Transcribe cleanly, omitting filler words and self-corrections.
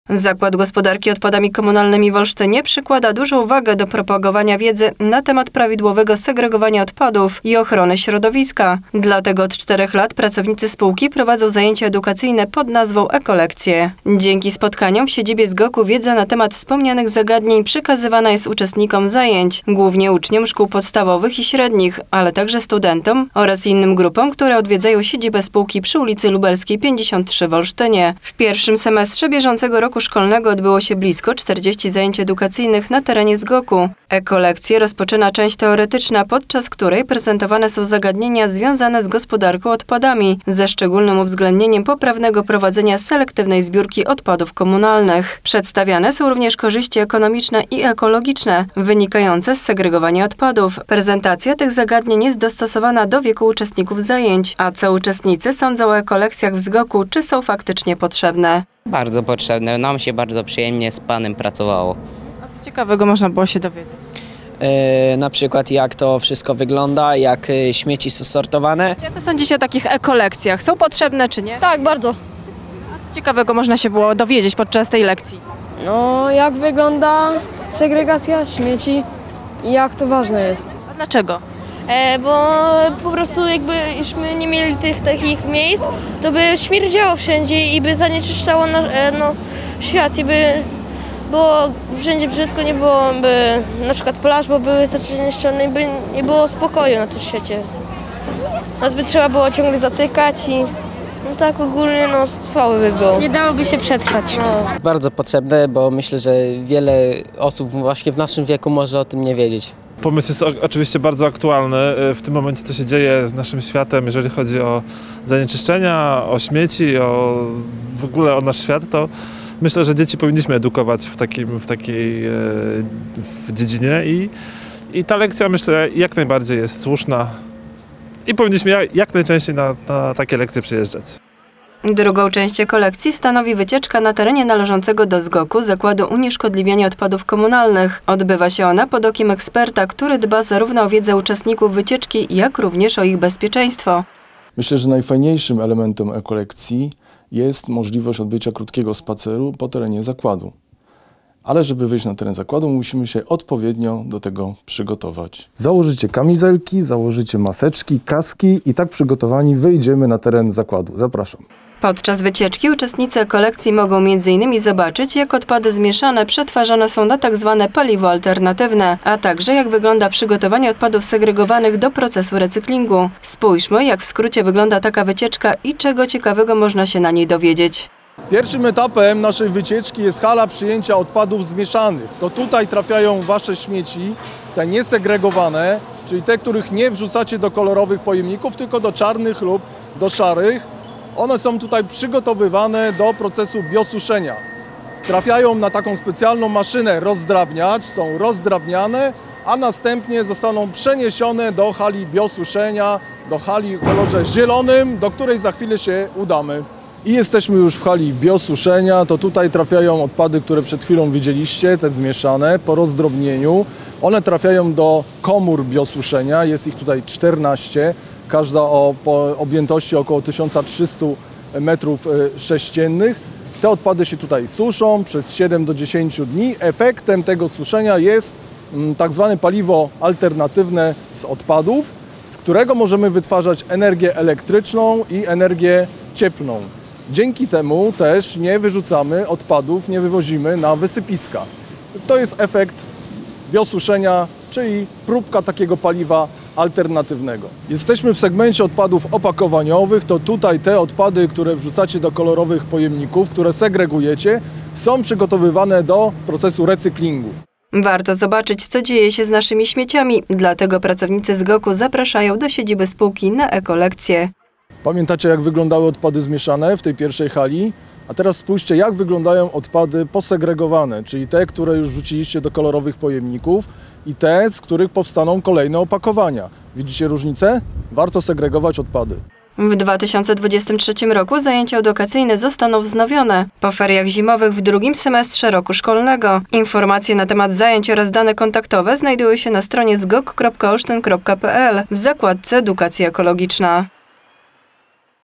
Zakład Gospodarki Odpadami Komunalnymi w Olsztynie przykłada dużą wagę do propagowania wiedzy na temat prawidłowego segregowania odpadów i ochrony środowiska. Dlatego od 4 lat pracownicy spółki prowadzą zajęcia edukacyjne pod nazwą Ekolekcje. Dzięki spotkaniom w siedzibie ZGOK-u wiedza na temat wspomnianych zagadnień przekazywana jest uczestnikom zajęć, głównie uczniom szkół podstawowych i średnich, ale także studentom oraz innym grupom, które odwiedzają siedzibę spółki przy ulicy Lubelskiej 53 w Olsztynie. W pierwszym semestrze bieżącego roku szkolnego odbyło się blisko 40 zajęć edukacyjnych na terenie ZGOK-u. Ekolekcje rozpoczyna część teoretyczna, podczas której prezentowane są zagadnienia związane z gospodarką odpadami, ze szczególnym uwzględnieniem poprawnego prowadzenia selektywnej zbiórki odpadów komunalnych. Przedstawiane są również korzyści ekonomiczne i ekologiczne, wynikające z segregowania odpadów. Prezentacja tych zagadnień jest dostosowana do wieku uczestników zajęć, a co uczestnicy sądzą o ekolekcjach w ZGOK-u, czy są faktycznie potrzebne. Bardzo potrzebne. Nam się bardzo przyjemnie z panem pracowało. A co ciekawego można było się dowiedzieć? Na przykład jak to wszystko wygląda, jak śmieci są sortowane. Co sądzicie o takich ekolekcjach? Są potrzebne czy nie? Tak, bardzo. A co ciekawego można się było dowiedzieć podczas tej lekcji? No, jak wygląda segregacja śmieci i jak to ważne jest. A dlaczego? Bo po prostu jakbyśmy nie mieli tych takich miejsc, to by śmierdziało wszędzie i by zanieczyszczało świat i by było wszędzie brzydko, nie byłoby na przykład plaż, bo były zanieczyszczone i by nie było spokoju na tym świecie. Nas by trzeba było ciągle zatykać i tak ogólnie słabo by było. Nie dałoby się przetrwać. Bardzo potrzebne, bo myślę, że wiele osób właśnie w naszym wieku może o tym nie wiedzieć. Pomysł jest oczywiście bardzo aktualny w tym momencie, co się dzieje z naszym światem, jeżeli chodzi o zanieczyszczenia, o śmieci, w ogóle o nasz świat, to myślę, że dzieci powinniśmy edukować w takiej dziedzinie i ta lekcja, myślę, jak najbardziej jest słuszna i powinniśmy jak najczęściej na takie lekcje przyjeżdżać. Drugą część ekolekcji stanowi wycieczka na terenie należącego do ZGOK-u Zakładu Unieszkodliwiania Odpadów Komunalnych. Odbywa się ona pod okiem eksperta, który dba zarówno o wiedzę uczestników wycieczki, jak również o ich bezpieczeństwo. Myślę, że najfajniejszym elementem ekolekcji jest możliwość odbycia krótkiego spaceru po terenie zakładu. Ale żeby wyjść na teren zakładu, musimy się odpowiednio do tego przygotować. Założycie kamizelki, założycie maseczki, kaski i tak przygotowani wyjdziemy na teren zakładu. Zapraszam. Podczas wycieczki uczestnicy ekolekcji mogą m.in. zobaczyć, jak odpady zmieszane przetwarzane są na tzw. paliwo alternatywne, a także jak wygląda przygotowanie odpadów segregowanych do procesu recyklingu. Spójrzmy, jak w skrócie wygląda taka wycieczka i czego ciekawego można się na niej dowiedzieć. Pierwszym etapem naszej wycieczki jest hala przyjęcia odpadów zmieszanych. To tutaj trafiają wasze śmieci, te niesegregowane, czyli te, których nie wrzucacie do kolorowych pojemników, tylko do czarnych lub do szarych. One są tutaj przygotowywane do procesu biosuszenia. Trafiają na taką specjalną maszynę rozdrabniacz, są rozdrabniane, a następnie zostaną przeniesione do hali biosuszenia, do hali o kolorze zielonym, do której za chwilę się udamy. I jesteśmy już w hali biosuszenia, to tutaj trafiają odpady, które przed chwilą widzieliście, te zmieszane, po rozdrobnieniu. One trafiają do komór biosuszenia, jest ich tutaj 14, każda o objętości około 1300 m3. Te odpady się tutaj suszą przez 7 do 10 dni. Efektem tego suszenia jest tak zwane paliwo alternatywne z odpadów, z którego możemy wytwarzać energię elektryczną i energię cieplną. Dzięki temu też nie wyrzucamy odpadów, nie wywozimy na wysypiska. To jest efekt biosuszenia, czyli próbka takiego paliwa alternatywnego. Jesteśmy w segmencie odpadów opakowaniowych, to tutaj te odpady, które wrzucacie do kolorowych pojemników, które segregujecie, są przygotowywane do procesu recyklingu. Warto zobaczyć, co dzieje się z naszymi śmieciami, dlatego pracownicy ZGOK-u zapraszają do siedziby spółki na ekolekcje. Pamiętacie, jak wyglądały odpady zmieszane w tej pierwszej hali? A teraz spójrzcie, jak wyglądają odpady posegregowane, czyli te, które już wrzuciliście do kolorowych pojemników i te, z których powstaną kolejne opakowania. Widzicie różnicę? Warto segregować odpady. W 2023 roku zajęcia edukacyjne zostaną wznowione po feriach zimowych w drugim semestrze roku szkolnego. Informacje na temat zajęć oraz dane kontaktowe znajdują się na stronie zgok.olsztyn.pl w zakładce Edukacja ekologiczna.